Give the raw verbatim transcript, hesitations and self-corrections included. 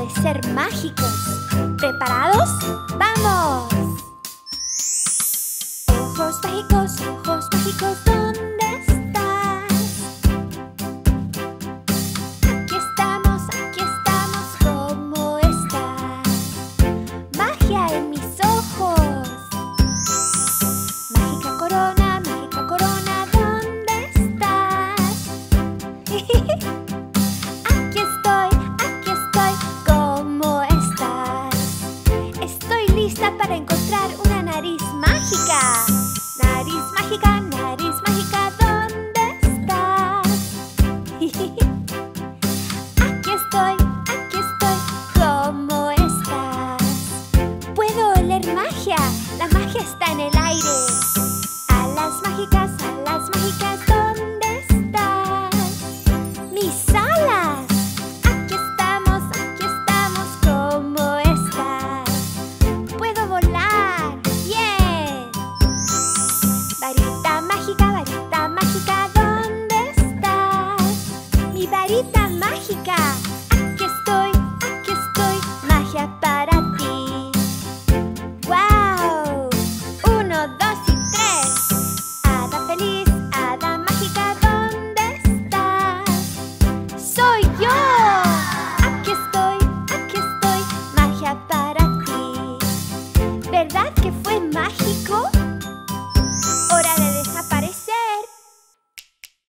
de ser mágicos. ¿Preparados? ¡Vamos! Ojos mágicos, ojos mágicos, ¿dónde estás? Aquí estamos, aquí estamos, ¿cómo estás? Magia en mis ojos. Mágica corona, mágica corona, ¿dónde estás? Aquí estoy, aquí estoy, ¿cómo estás? Estoy lista para encontrar una nariz mágica. Nariz mágica, nariz mágica, ¿dónde estás? Aquí estoy, aquí estoy, ¿cómo estás? Puedo oler magia, la magia está en el aire.